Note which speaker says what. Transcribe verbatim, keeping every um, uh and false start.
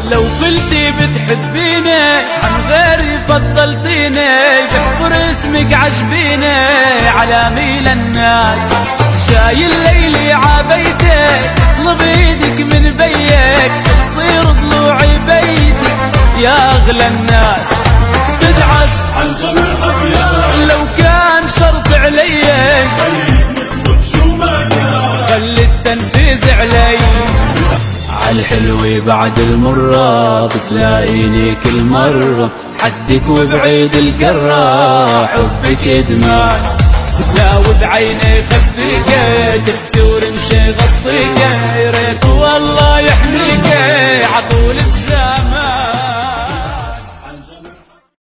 Speaker 1: لو قلتي بتحبيني عن غيري فضلتيني، بحفر اسمك عجبيني على ميل الناس. جاي الليل عبيتك اطلب ايدك من بيك، تصير ضلوعي بيتك يا اغلى الناس. تدعس
Speaker 2: عن صبر أبيات
Speaker 1: لو كان شرط علي، خلي التنفيذ علي. عالحلوة بعد المرة بتلاقيني كل مرة، حدك وبعيد القرة حبك ادمان. تداوب عيني خفيك تبكي ورمشي غطيك، يا ريت والله يحميك عطول الزمان.